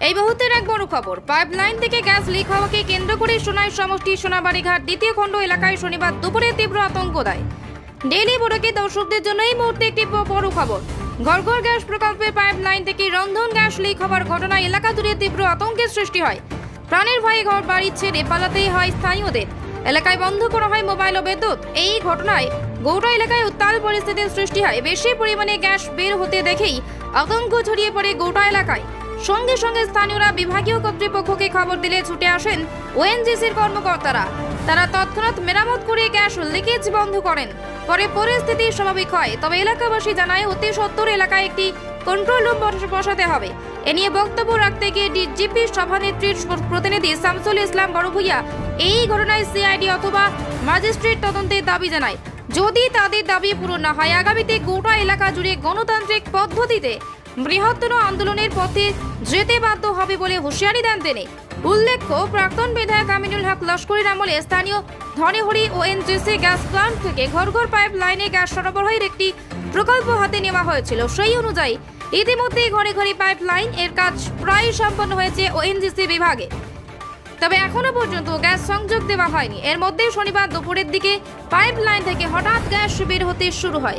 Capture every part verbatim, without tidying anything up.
এই মুহূর্তের এক বড় খবর, পাইপলাইন থেকে গ্যাস লিক হওয়াকে কেন্দ্র করে সোনাই সমষ্টি সোনাবাড়িঘাট দ্বিতীয় খণ্ড এলাকায় শনিবার দুপুরে তীব্র আতঙ্ক দেয়। ডেইলি বোর্ডকে দর্শকদের জন্য এই মুহূর্তে একটি বড় খবর। ঘর ঘর গ্যাস প্রকল্পের পাইপলাইন থেকে রন্ধন গ্যাস লিক হওয়ার ঘটনায় এলাকা জুড়ে তীব্র আতঙ্কের সৃষ্টি হয়। প্রাণের ভয়ে ঘর বাড়ি ছেড়ে পালাতেই হয় স্থানীয়দের। এলাকায় বন্ধ করা হয় মোবাইল ও বিদ্যুৎ। এই ঘটনায় গোটা এলাকায় উত্তাল পরিস্থিতির সৃষ্টি হয়। বেশি পরিমাণে গ্যাস বের হতে দেখেই আতঙ্ক ছড়িয়ে পড়ে গোটা এলাকায়। সঙ্গে সঙ্গে স্থানীয়রা বিভাগীয় কর্তৃপক্ষকে খবর দিলে ছুটে আসেন ওএনজিসির কর্মকর্তারা। তারা তৎক্ষণাৎ মেরামত করে গ্যাস লিকেজ বন্ধ করেন। পরে পরিস্থিতি স্বাভাবিক হয়। তবে এলাকাবাসী জানায় অতি সত্বর এলাকায় একটি কন্ট্রোল রুম বসাতে হবে। এ নিয়ে বক্তব্য রাখতে গিয়ে ডিজিপি সভানেত্রীর প্রতিনিধি শামসুল ইসলাম বড়ভূইয়া এই ঘটনায় সিআইডি অথবা ম্যাজিস্ট্রেট তদন্তের দাবি জানায়। যদি তাদের দাবি পূরণ না হয় আগামীতে গোটা এলাকা জুড়ে গণতান্ত্রিক পদ্ধতিতে বৃহত্তর আন্দোলনের পথে যেতে বাধ্য হবে বলে হুঁশিয়ারি দেন তিনি। উল্লেখ্য, প্রাক্তন বিধায়ক আমিনুল হক লস্করের আমলে স্থানীয় ধনেহরি ওএনজিসি গ্যাস প্লান্ট থেকে ঘর ঘর পাইপ লাইনে গ্যাস সরবরাহের একটি প্রকল্প হাতে নেওয়া হয়েছিল। সেই অনুযায়ী ইতিমধ্যে ঘরে ঘরে পাইপ লাইন এর কাজ প্রায় সম্পন্ন হয়েছে ওএনজিসি বিভাগে। তবে এখনো পর্যন্ত গ্যাস সংযোগ দেওয়া হয়নি। এর মধ্যে শনিবার দুপুরের দিকে পাইপ লাইন থেকে হঠাৎ গ্যাস বের হতে শুরু হয়।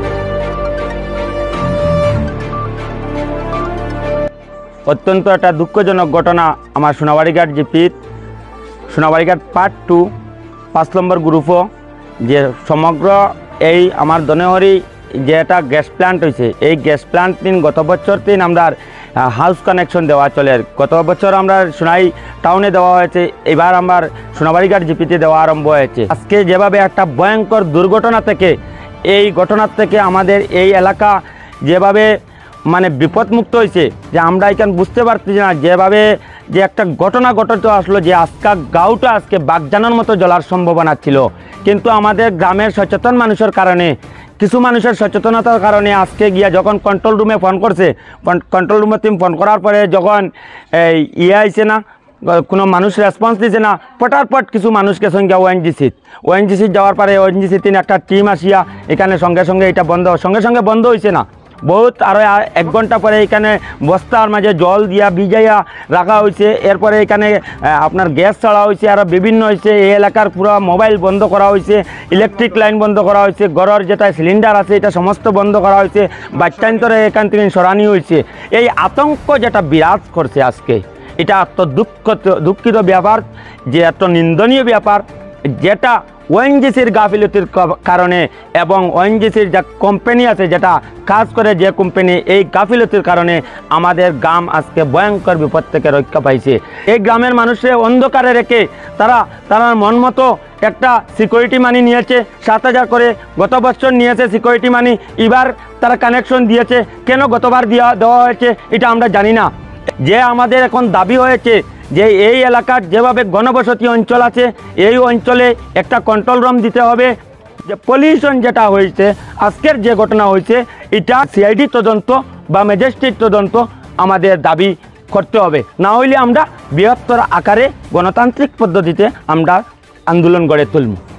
অত্যন্ত একটা দুঃখজনক ঘটনা আমার সোনাবাড়িঘাট জিপির সোনাবাড়িঘাট পার্ট টু পাঁচ নম্বর গ্রুপও যে সমগ্র এই আমার ধনেহরি যে একটা গ্যাস প্ল্যান্ট হয়েছে, এই গ্যাস প্ল্যান্ট তিন গত বছর তিন আমরা হাউস কানেকশন দেওয়া চলে। গত বছর আমরা সোনাই টাউনে দেওয়া হয়েছে, এবার আমার সোনাবাড়িঘাট জিপিতে দেওয়া আরম্ভ হয়েছে। আজকে যেভাবে একটা ভয়ঙ্কর দুর্ঘটনা থেকে এই ঘটনার থেকে আমাদের এই এলাকা যেভাবে মানে বিপদমুক্ত হয়েছে, যে আমরা এখানে বুঝতে পারতেছি না যেভাবে যে একটা ঘটনা ঘটতে আসলো, যে আজকা গাঁওটা আজকে বাগজানোর মতো জ্বলার সম্ভাবনা ছিল। কিন্তু আমাদের গ্রামের সচেতন মানুষের কারণে, কিছু মানুষের সচেতনতার কারণে আজকে গিয়া যখন কন্ট্রোল রুমে ফোন করছে, কন্ট্রোল রুমে টিম ফোন করার পরে যখন এই ইয়ে আইছে না, কোনো মানুষ রেসপন্স দিছে না, পটারপট কিছু মানুষকে সঙ্গে ওএনজিসি ওএনজিসি যাওয়ার পরে ওএনজিসি তিন একটা টিম আসিয়া এখানে সঙ্গে সঙ্গে এটা বন্ধ সঙ্গে সঙ্গে বন্ধ হয়েছে না, বহুত আরও এক ঘন্টা পরে এখানে বস্তার মাঝে জল দিয়া ভিজাইয়া রাখা হয়েছে। এরপরে এখানে আপনার গ্যাস ছাড়া হয়েছে, আরও বিভিন্ন হয়েছে। এই এলাকার পুরো মোবাইল বন্ধ করা হয়েছে, ইলেকট্রিক লাইন বন্ধ করা হয়েছে, ঘরের যেটা সিলিন্ডার আছে এটা সমস্ত বন্ধ করা হয়েছে, বাচ্চান্তরে এখান থেকে সরানি হয়েছে। এই আতঙ্ক যেটা বিরাজ করছে আজকে, এটা এত দুঃখ দুঃখিত ব্যাপার, যে এত নিন্দনীয় ব্যাপার, যেটা ওএনজিসির গাফিলতির কারণে এবং ওএনজিসির যে কোম্পানি আছে যেটা কাজ করে, যে কোম্পানি, এই গাফিলতির কারণে আমাদের গ্রাম আজকে ভয়ঙ্কর বিপদ থেকে রক্ষা পাইছে। এই গ্রামের মানুষের অন্ধকারে রেখে তারা তারা মন মতো একটা সিকিউরিটি মানি নিয়েছে, সাত হাজার করে গত বছর নিয়েছে সিকিউরিটি মানি, এবার তারা কানেকশন দিয়েছে। কেন গতবার দেওয়া দেওয়া হয়েছে এটা আমরা জানি না। যে আমাদের এখন দাবি হয়েছে যে এই এলাকার যেভাবে ঘনবসতি অঞ্চল আছে, এই অঞ্চলে একটা কন্ট্রোল রুম দিতে হবে। যে পলিউশন যেটা হয়েছে, আজকের যে ঘটনা হয়েছে, এটা সিআইডি তদন্ত বা ম্যাজিস্ট্রেট তদন্ত আমাদের দাবি করতে হবে। না হইলে আমরা বৃহত্তর আকারে গণতান্ত্রিক পদ্ধতিতে আমরা আন্দোলন গড়ে তুলব।